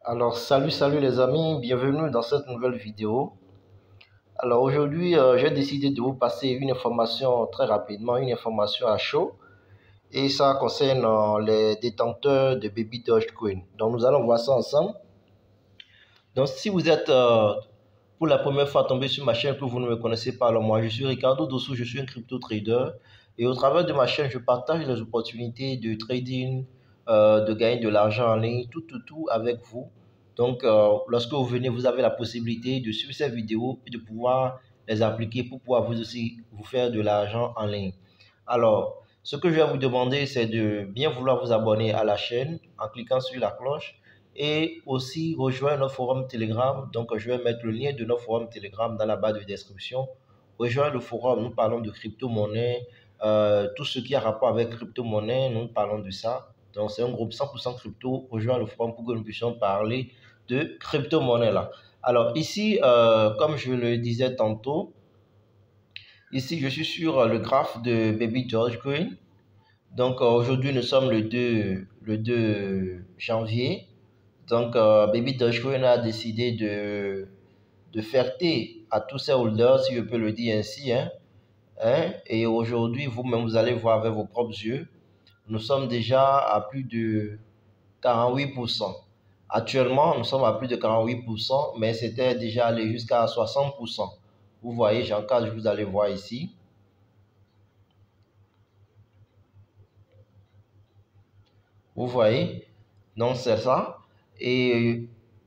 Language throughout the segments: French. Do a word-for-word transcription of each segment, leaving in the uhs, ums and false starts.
Alors salut salut les amis, bienvenue dans cette nouvelle vidéo. Alors aujourd'hui euh, j'ai décidé de vous passer une information très rapidement, une information à chaud, et ça concerne euh, les détenteurs de Baby Dogecoin. Donc nous allons voir ça ensemble. Donc si vous êtes euh, pour la première fois tombé sur ma chaîne, que vous ne me connaissez pas, alors moi je suis Ricardo Dossou, je suis un crypto trader, et au travers de ma chaîne je partage les opportunités de trading, euh, de gagner de l'argent en ligne, tout tout tout avec vous. Donc euh, lorsque vous venez, vous avez la possibilité de suivre ces vidéos et de pouvoir les appliquer pour pouvoir vous aussi vous faire de l'argent en ligne. Alors ce que je vais vous demander, c'est de bien vouloir vous abonner à la chaîne en cliquant sur la cloche et aussi rejoindre notre forum Telegram. Donc, je vais mettre le lien de notre forum Telegram dans la barre de description. Rejoindre le forum, nous parlons de crypto-monnaie, euh, tout ce qui a rapport avec crypto-monnaie, nous parlons de ça. Donc, c'est un groupe cent pour cent crypto. Rejoindre le forum pour que nous puissions parler de crypto-monnaie là. Alors, ici, euh, comme je le disais tantôt, ici, je suis sur le graphe de Baby Dogecoin. Donc, euh, aujourd'hui, nous sommes le deux, le deux janvier. Donc, euh, Baby Dogecoin a décidé de, de faire thé à tous ses holders, si je peux le dire ainsi. Hein, hein, et aujourd'hui, vous-même, vous allez voir avec vos propres yeux, nous sommes déjà à plus de quarante-huit pour cent. Actuellement, nous sommes à plus de quarante-huit pour cent, mais c'était déjà allé jusqu'à soixante pour cent. Vous voyez, j'encadre, vous allez voir ici. Vous voyez, donc c'est ça. Et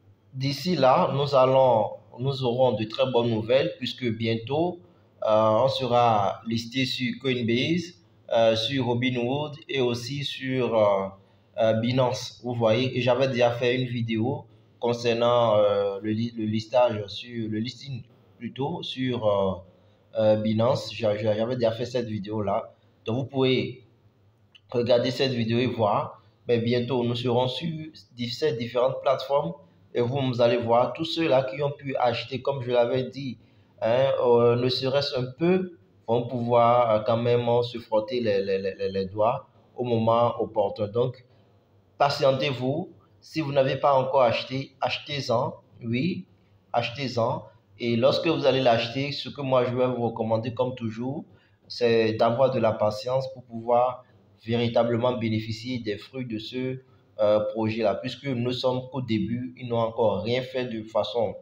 d'ici là, nous allons, nous aurons de très bonnes nouvelles puisque bientôt, euh, on sera listé sur Coinbase, euh, sur Robinhood et aussi sur euh, euh, Binance. Vous voyez, et j'avais déjà fait une vidéo concernant euh, le, le listage sur le listing plutôt sur euh, euh, Binance. J'avais déjà fait cette vidéo là. Donc vous pouvez regarder cette vidéo et voir. Mais bientôt, nous serons sur ces différentes plateformes et vous, vous allez voir tous ceux-là qui ont pu acheter, comme je l'avais dit, hein, euh, ne serait-ce un peu, vont pouvoir euh, quand même euh, se frotter les, les, les, les doigts au moment opportun. Donc, patientez-vous. Si vous n'avez pas encore acheté, achetez-en. Oui, achetez-en. Et lorsque vous allez l'acheter, ce que moi je vais vous recommander comme toujours, c'est d'avoir de la patience pour pouvoir véritablement bénéficier des fruits de ce euh, projet-là. Puisque nous sommes qu'au début, ils n'ont encore rien fait de façon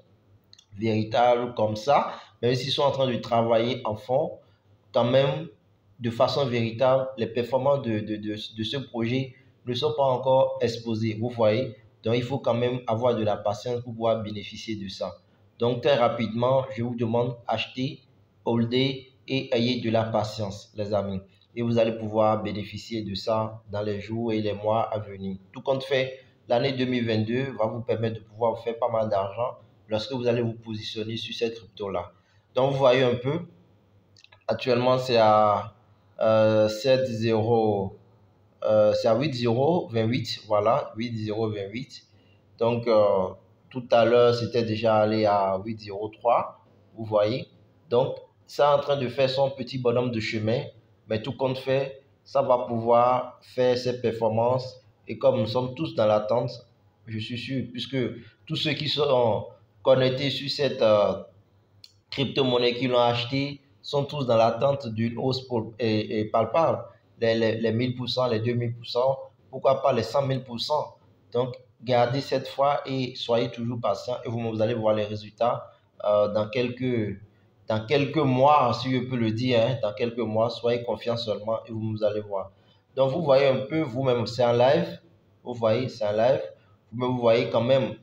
véritable comme ça, mais s'ils sont en train de travailler en fond, quand même, de façon véritable, les performances de, de, de, de ce projet ne sont pas encore exposées, vous voyez. Donc, il faut quand même avoir de la patience pour pouvoir bénéficier de ça. Donc, très rapidement, je vous demande acheter, holder et ayez de la patience, les amis. Et vous allez pouvoir bénéficier de ça dans les jours et les mois à venir. Tout compte fait, l'année deux mille vingt-deux va vous permettre de pouvoir faire pas mal d'argent lorsque vous allez vous positionner sur cette crypto-là. Donc, vous voyez un peu, actuellement, c'est à euh, sept zéro, euh, c'est à huit zéro vingt-huit, voilà, huit zéro vingt-huit. Donc, euh, tout à l'heure, c'était déjà allé à huit zéro trois, vous voyez. Donc, ça est en train de faire son petit bonhomme de chemin, mais tout compte fait, ça va pouvoir faire ses performances. Et comme nous sommes tous dans l'attente, je suis sûr, puisque tous ceux qui sont connectés sur cette euh, crypto-monnaie qui l'ont acheté sont tous dans l'attente d'une hausse pour, et, et palpable. Les, les, les mille pour cent, les deux mille pour cent, pourquoi pas les cent mille pour cent. Donc, gardez cette foi et soyez toujours patient et vous, vous allez voir les résultats euh, dans, quelques, dans quelques mois, si je peux le dire, hein, dans quelques mois, soyez confiants seulement et vous, vous allez voir. Donc, vous voyez un peu, vous-même, c'est en live, vous voyez, c'est en live, vous, vous voyez quand même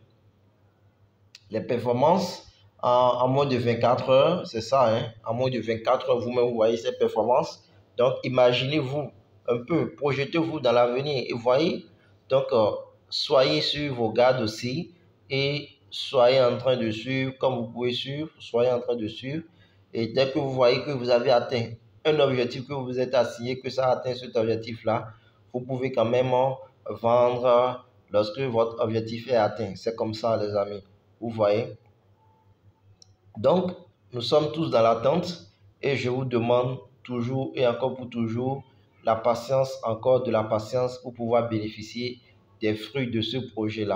les performances. En, en moins de vingt-quatre heures, c'est ça, hein? En moins de vingt-quatre heures, vous-même, vous voyez ces performances. Donc, imaginez-vous un peu, projetez-vous dans l'avenir et voyez. Donc, euh, soyez sur vos gardes aussi et soyez en train de suivre, comme vous pouvez suivre, soyez en train de suivre. Et dès que vous voyez que vous avez atteint un objectif que vous vous êtes assigné, que ça a atteint cet objectif-là, vous pouvez quand même vendre lorsque votre objectif est atteint. C'est comme ça, les amis. Vous voyez? Donc, nous sommes tous dans l'attente et je vous demande toujours et encore pour toujours la patience, encore de la patience pour pouvoir bénéficier des fruits de ce projet-là.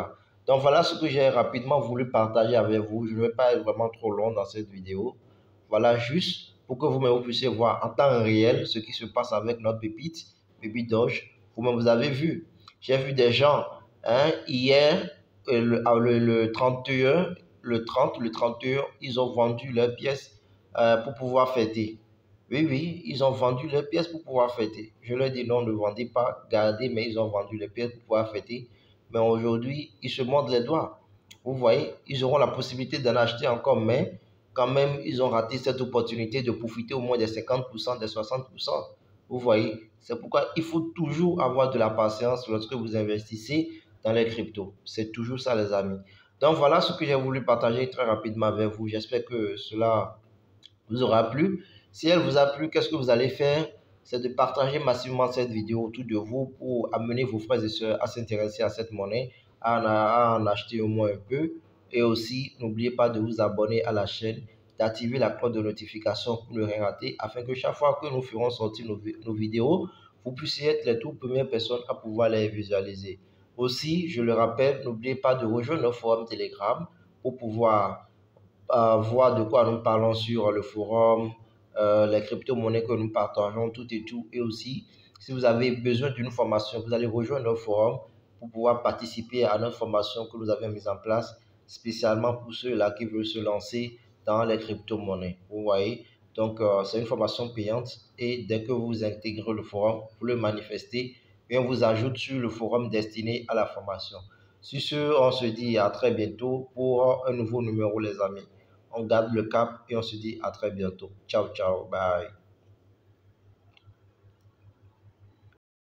Donc voilà ce que j'ai rapidement voulu partager avec vous. Je ne vais pas être vraiment trop long dans cette vidéo. Voilà juste pour que vous-même vous puissiez voir en temps réel ce qui se passe avec notre pépite, Baby Doge. Vous-même vous avez vu. J'ai vu des gens hein, hier, le, le, le trente et un, le trente, le trente et un, ils ont vendu leurs pièces euh, pour pouvoir fêter. Oui, oui, ils ont vendu leurs pièces pour pouvoir fêter. Je leur dis non, ne vendez pas, gardez, mais ils ont vendu les pièces pour pouvoir fêter. Mais aujourd'hui, ils se mordent les doigts. Vous voyez, ils auront la possibilité d'en acheter encore, mais quand même, ils ont raté cette opportunité de profiter au moins des cinquante pour cent, des soixante pour cent. Vous voyez, c'est pourquoi il faut toujours avoir de la patience lorsque vous investissez dans les cryptos. C'est toujours ça, les amis. Donc voilà ce que j'ai voulu partager très rapidement avec vous. J'espère que cela vous aura plu. Si elle vous a plu, qu'est-ce que vous allez faire? C'est de partager massivement cette vidéo autour de vous pour amener vos frères et sœurs à s'intéresser à cette monnaie, à en, à en acheter au moins un peu. Et aussi, n'oubliez pas de vous abonner à la chaîne, d'activer la cloche de notification pour ne rien rater, afin que chaque fois que nous ferons sortir nos, nos vidéos, vous puissiez être les toutes premières personnes à pouvoir les visualiser. Aussi, je le rappelle, n'oubliez pas de rejoindre notre forum Telegram pour pouvoir euh, voir de quoi nous parlons sur le forum, euh, les crypto-monnaies que nous partageons, tout et tout. Et aussi, si vous avez besoin d'une formation, vous allez rejoindre notre forum pour pouvoir participer à notre formation que nous avons mise en place spécialement pour ceux-là qui veulent se lancer dans les crypto-monnaies. Vous voyez, donc euh, c'est une formation payante et dès que vous intégrez le forum, vous le manifestez et on vous ajoute sur le forum destiné à la formation. Sur ce, on se dit à très bientôt pour un nouveau numéro, les amis. On garde le cap et on se dit à très bientôt. Ciao, ciao, bye.